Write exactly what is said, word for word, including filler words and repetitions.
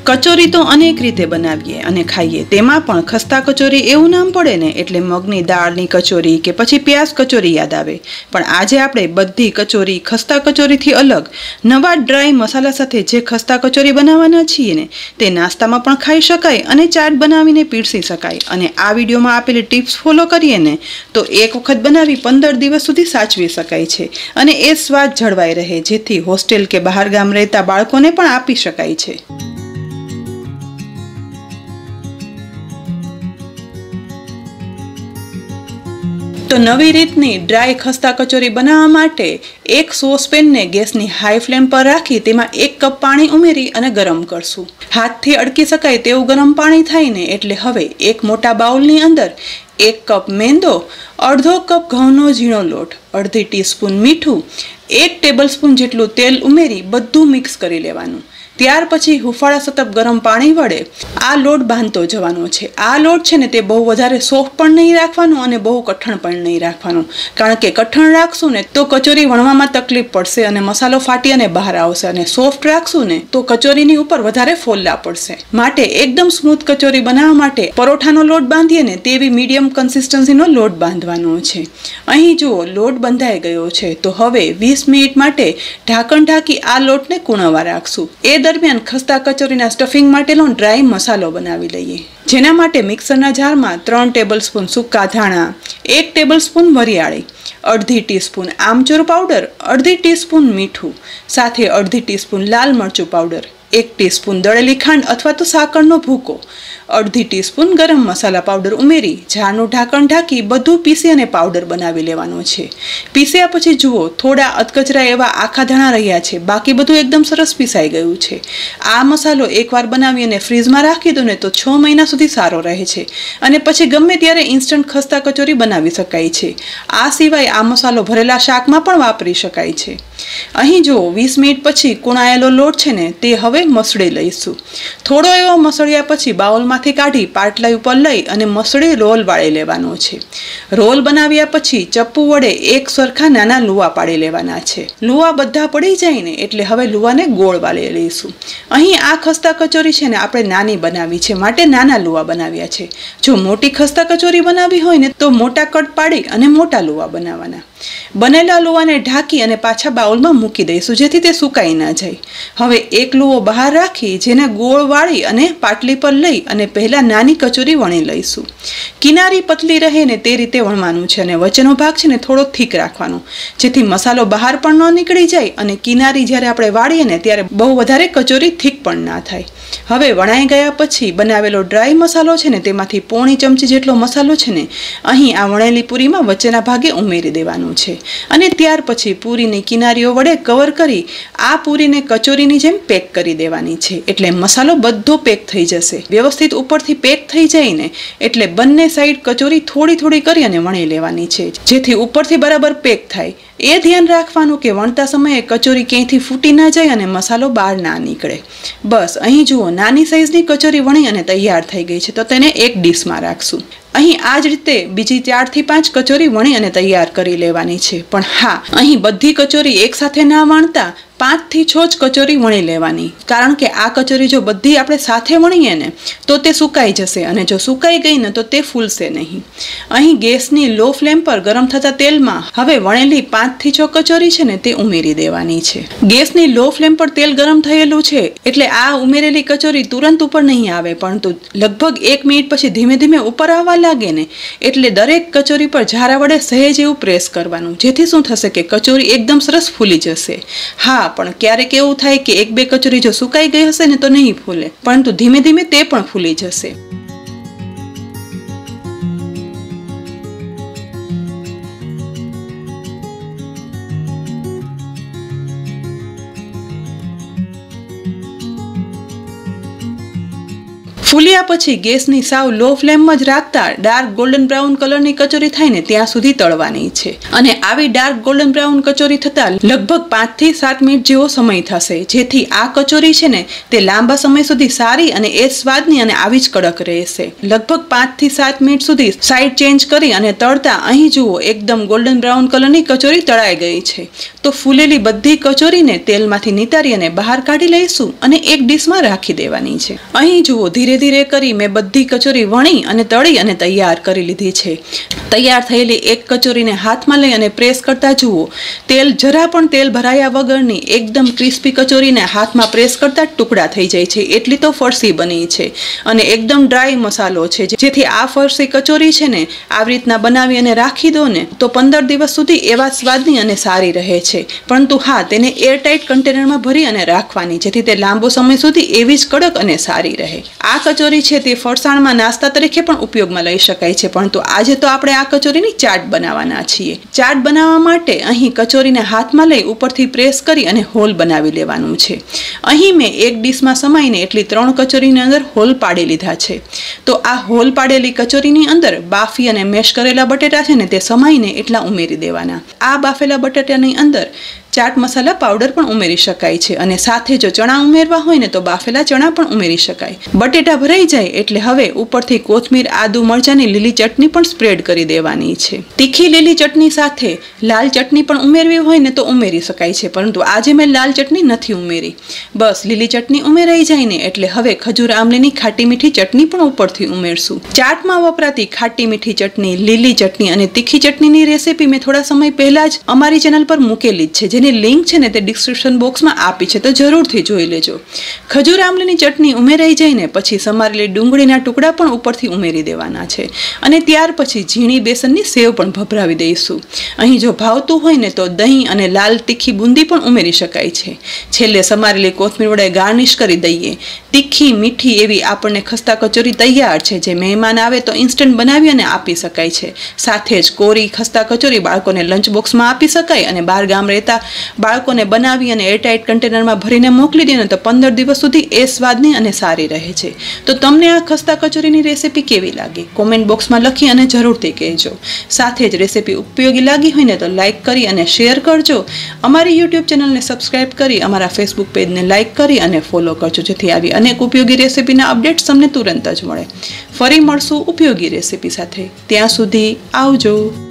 કચોરી તો અનેક રીતે બનાવીએ અને ખાઈએ, તેમાં પણ ખસ્તા કચોરી એવું નામ પડે ને એટલે મગની દાળની કચોરી કે પછી પ્યાજ કચોરી યાદ આવે. પણ આજે આપણે બધી કચોરી ખસ્તા કચોરીથી અલગ નવા ડ્રાય મસાલા સાથે જે ખસ્તા કચોરી બનાવવાના છીએ ને તે નાસ્તામાં પણ ખાઈ શકાય અને ચાટ બનાવીને પીરસી શકાય. અને આ વિડીયોમાં આપેલી ટિપ્સ ફોલો કરીએ ને તો એક વખત બનાવી પંદર દિવસ સુધી સાચવી શકાય છે અને એ સ્વાદ જળવાઈ રહે, જેથી હોસ્ટેલ કે બહાર ગામ રહેતા બાળકોને પણ આપી શકાય છે. તો નવી રીતની ડ્રાય ખસ્તા કચોરી બનાવવા માટે એક સોસપેનને ગેસની હાઈ ફ્લેમ પર રાખી તેમાં એક કપ પાણી ઉમેરી અને ગરમ કરશું. હાથથી અડકી શકાય તેવું ગરમ પાણી થાય ને એટલે હવે એક મોટા બાઉલની અંદર એક કપ મેંદો, અડધો કપ ઘઉંનો ઝીણો લોટ, અડધી ટીસ્પૂન મીઠું, એક ટેબલ સ્પૂન જેટલું તેલ ઉમેરી બધું મિક્સ કરી લેવાનું. ત્યાર પછી હુંફાળા સતપ ગરમ પાણી વડે આ લોટ બાંધતો જવાનો છે. આ લોટ છે ને તે બહુ વધારે સોફ્ટ પણ નહીં રાખવાનો અને બહુ કઠણ પણ નહીં રાખવાનું, કારણ કે કઠણ રાખશું ને તો કચોરી વણવામાં તકલીફ પડશે અને મસાલો ફાટી અને બહાર આવશે, અને સોફ્ટ રાખશું ને તો કચોરીની ઉપર વધારે ફોલ્લા પડશે. માટે એકદમ સ્મૂથ કચોરી બનાવવા માટે પરોઠાનો લોટ બાંધીએ ને તેવી મીડિયમ કન્સિસ્ટન્સીનો લોટ બાંધવાનો છે. અહીં જુઓ લોટ બંધાઈ ગયો છે, તો હવે વીસ મિનિટ માટે ઢાંકણ ઢાંકી આ લોટને કૂણવા રાખશું. એ દરમિયાન ખસ્તા કચોરીના સ્ટફિંગ માટેનો ડ્રાય મસાલો બનાવી લઈએ, જેના માટે મિક્સરના જારમાં ત્રણ ટેબલ સ્પૂન સૂકા ધાણા, એક ટેબલ સ્પૂન વરિયાળી, અડધી ટીસ્પૂન આમચૂર પાવડર, અડધી ટીસ્પૂન મીઠું, સાથે અડધી ટીસ્પૂન લાલ મરચું પાવડર, એક ટીસ્પૂન દળેલી ખાંડ અથવા તો સાકરનો ભૂકો, અડધી ટીસ્પૂન ગરમ મસાલા પાવડર ઉમેરી જારનું ઢાંકણ ઢાંકી બધું પીસી અને પાવડર બનાવી લેવાનો છે. પીસ્યા પછી જુઓ થોડા અધકચરા એવા આખા ધાણા રહ્યા છે, બાકી બધું એકદમ સરસ પીસાઈ ગયું છે. આ મસાલો એકવાર બનાવી અને ફ્રીઝમાં રાખી દો ને તો છ મહિના સુધી સારો રહે છે અને પછી ગમે ત્યારે ઇન્સ્ટન્ટ ખસ્તા કચોરી બનાવી શકાય છે. આ સિવાય આ મસાલો ભરેલા શાકમાં પણ વાપરી શકાય છે. અહીં જુઓ વીસ મિનિટ પછી કૂણાયેલો લોટ છે ને તે હવે મસળી લઈશું. થોડો એવો મસળ્યા પછી બાઉલમાંથી કાઢી પાટલા ઉપર લઈ અને મસળી રોલ વાળી લેવાનો છે. રોલ બનાવ્યા પછી ચપ્પુ વડે એક સરખા નાના લુવા પાડી લેવાના છે. લુવા બધા પડી જાય ને એટલે હવે લુવાને ગોળ વાળી લઈશું. અહીં આ ખસ્તા કચોરી છે ને આપણે નાની બનાવી છે, માટે નાના લુવા બનાવ્યા છે. જો મોટી ખસ્તા કચોરી બનાવી હોય ને તો મોટા કટ પાડી અને મોટા લુવા બનાવવાના. બનેલા લુવાને ઢાંકી અને પાછા બાઉલમાં મૂકી દઈશું, જેથી તે સુકાઈ ના જાય. હવે એક લુવો બહાર રાખી જેને ગોળ વાળી અને પાટલી પર લઈ અને પહેલા નાની કચોરી વણી લઈશું. કિનારી પતલી રહે ને તે રીતે વણવાનું છે અને વચ્ચેનો ભાગ છે ને થોડો થીક રાખવાનો, જેથી મસાલો બહાર પણ ન નીકળી જાય અને કિનારી જ્યારે આપણે વાળીએ ને ત્યારે બહુ વધારે કચોરી થીક પણ ના થાય. હવે વણાઈ ગયા પછી બનાવેલો ડ્રાય મસાલો છે ને તેમાંથી પોણી ચમચી જેટલો મસાલો છે ને અહીં આ વણેલી પૂરીમાં વચ્ચેના ભાગે ઉમેરી દેવાનું છે અને ત્યાર પછી પૂરીની કિનારીઓ વડે કવર કરી આ પૂરીને કચોરીની જેમ પેક કરી દેવાની છે, એટલે મસાલો બધો પેક થઈ જશે. વ્યવસ્થિત ઉપરથી પેક થઈ જાય ને એટલે બંને સાઈડ કચોરી થોડી થોડી કરી અને વણી લેવાની છે, જેથી ઉપરથી બરાબર પેક થાય. એ ધ્યાન રાખવાનું કે વણતા સમયે કચોરી ક્યાંયથી ફૂટી ના જાય અને મસાલો બહાર ના નીકળે. બસ અહીં જુઓ નાની સાઈઝની કચોરી વણી અને તૈયાર થઈ ગઈ છે, તો તેને એક ડીશમાં રાખશું. અહીં આ જ રીતે બીજી ચારથી પાંચ કચોરી વણી અને તૈયાર કરી લેવાની છે. પણ હા, અહીં બધી કચોરી એકસાથે ના વણતા પાંચથી છ જ કચોરી વણી લેવાની, કારણ કે આ કચોરી જો બધી આપણે સાથે વણીએ ને તો તે સુકાઈ જશે અને જો સુકાઈ ગઈ ને તો તે ફૂલશે નહીં. અહીં ગેસની લો ફ્લેમ પર ગરમ થતા તેલમાં હવે વણેલી પાંચથી છ કચોરી છે ને તે ઉમેરી દેવાની છે. ગેસની લો ફ્લેમ પર તેલ ગરમ થયેલું છે એટલે આ ઉમેરેલી કચોરી તુરંત ઉપર નહીં આવે, પરંતુ લગભગ એક મિનિટ પછી ધીમે ધીમે ઉપર આવવા લાગે ને એટલે દરેક કચોરી પર ઝારા વડે સહેજ એવું પ્રેસ કરવાનું, જેથી શું થશે કે કચોરી એકદમ સરસ ફૂલી જશે. હા, પણ ક્યારેક એવું થાય કે એક બે કચોરી જો સુકાઈ ગઈ હશે ને તો નહીં ફૂલે, પરંતુ ધીમે ધીમે તે પણ ફૂલી જશે. ફૂલ્યા પછી ગેસની સાવ લો ફ્લેમમાં જ રાખતા ડાર્ક ગોલ્ડન બ્રાઉન કલરની કચોરી થાય ને ત્યાં સુધી તળવાની છે અને આવી ડાર્ક ગોલ્ડન બ્રાઉન કચોરી થતા લગભગ પાંચ થી સાત મિનિટ જેવો સમય થશે, જેથી આ કચોરી છે ને તે લાંબા સમય સુધી સારી અને એ સ્વાદની અને આવી જ કડક રહેશે. લગભગ પાંચ થી સાત મિનિટ સુધી સાઈડ ચેન્જ કરી અને તળતા અહીં જુઓ એકદમ ગોલ્ડન બ્રાઉન કલરની કચોરી તળાઈ ગઈ છે. તો ફૂલેલી બધી કચોરીને તેલમાંથી નિતારી અને બહાર કાઢી લઈશું અને એક ડીશમાં રાખી દેવાની છે. અહીં જુઓ ધીરે ધીરે કરી મેં બધી કચોરી વણી અને તળી અને તૈયાર કરી લીધી છે. તૈયાર થયેલી એક કચોરીને હાથમાં લઈ અને પ્રેસ કરતા જુઓ તેલ જરા પણ તેલ ભરાયા વગરની એકદમ ક્રિસ્પી કચોરીને હાથમાં પ્રેસ કરતા ટુકડા થઈ જાય છે, એટલી તો ફરસી બની છે અને એકદમ ડ્રાય મસાલો છે, જેથી આ ફરસી કચોરી છે ને આવી રીતના બનાવી અને રાખી દો ને તો પંદર દિવસ સુધી એવા સ્વાદની અને સારી રહે છે. પરંતુ હા, તેને એરટાઇટ કન્ટેનરમાં ભરી અને રાખવાની, જેથી તે લાંબો સમય સુધી એવી જ કડક અને સારી રહે. આ કચોરી છે તે ફરસાણમાં નાસ્તા તરીકે પણ ઉપયોગમાં લઈ શકાય છે, પરંતુ આજે તો આપણે આ કચોરીની ચાટ બનાવવાના છીએ. ચાટ બનાવવા માટે અહીં કચોરીને હાથમાં લઈ ઉપરથી પ્રેસ કરી અને હોલ બનાવી લેવાનું છે. અહીં મેં એક ડીશમાં સમાઈને એટલી ત્રણ કચોરીની અંદર હોલ પાડી લીધા છે. તો આ હોલ પાડેલી કચોરીની અંદર બાફી અને મેશ કરેલા બટેટા છે ને તે સમાઈને એટલા ઉમેરી દેવાના. આ બાફેલા બટેટાની અંદર ચાટ મસાલા પાવડર પણ ઉમેરી શકાય છે અને સાથે જો ચણા ઉમેરવા હોય ને તો બાફેલા ચણા પણ ઉમેરી શકાય. બટેટા ભરાઈ જાય એટલે હવે ઉપરથી કોથમીર, આદુ, મરચાંની લીલી ચટણી પણ સ્પ્રેડ કરી દેવાની છે. તીખી લીલી ચટણી સાથે લાલ ચટણી પણ ઉમેરવી હોય ને તો ઉમેરી શકાય છે, પરંતુ આજે મેં લાલ ચટણી નથી ઉમેરી. બસ લીલી ચટણી ઉમેરાઈ જાય ને એટલે હવે ખજૂર આમલીની ખાટી મીઠી ચટણી પણ ઉપરથી ઉમેરશું. ચાટમાં વપરાતી ખાટી મીઠી ચટણી, લીલી ચટણી અને તીખી ચટણીની રેસીપી મેં થોડા સમય પહેલા જ અમારી ચેનલ પર મૂકેલી જ છે, જેની લિંક છે ને તે ડિસ્ક્રિપ્શન બોક્સમાં આપી છે, તો જરૂરથી જોઈ લેજો. ખજૂર આમલીની ચટણી ઉમેરાઈ જાય ને પછી સમારેલી ડુંગળીના ટુકડા પણ ઉપરથી ઉમેરી દેવાના છે અને ત્યાર પછી ઝીણી બેસનની સેવ પણ ભભરાવી દઈશું. અહીં જો ભાવતું હોય ને તો દહીં અને લાલ તીખી બુંદી પણ ઉમેરી શકાય છે. છેલ્લે સમારેલી કોથમીર વડે ગાર્નિશ કરી દઈએ. તીખી મીઠી એવી આપણને ખસ્તા કચોરી તૈયાર છે, જે મહેમાન આવે તો ઇન્સ્ટન્ટ બનાવી અને આપી શકાય છે. સાથે જ કોરી ખસ્તા કચોરી બાળકોને લંચ બોક્સમાં આપી શકાય અને બહાર ગામ રહેતા બાળકોને બનાવી અને એરટાઇટ કન્ટેનરમાં ભરીને મોકલી દે ને તો પંદર દિવસ સુધી એ સ્વાદની અને સારી રહે છે. તો તમને આ ખસ્તા કચોરીની રેસીપી કેવી લાગી કોમેન્ટ બોક્સમાં લખી અને જરૂરથી કહેજો. સાથે જ રેસીપી ઉપયોગી લાગી હોય ને તો લાઇક કરી અને શેર કરજો. અમારી યુટ્યુબ ચેનલને સબસ્ક્રાઇબ કરી અમારા ફેસબુક પેજને લાઇક કરી અને ફોલો કરજો, જેથી આવી અનેક ઉપયોગી રેસીપીના અપડેટ્સ તમને તુરંત જ મળે. ફરી મળશું ઉપયોગી રેસીપી સાથે. ત્યાં સુધી આવજો.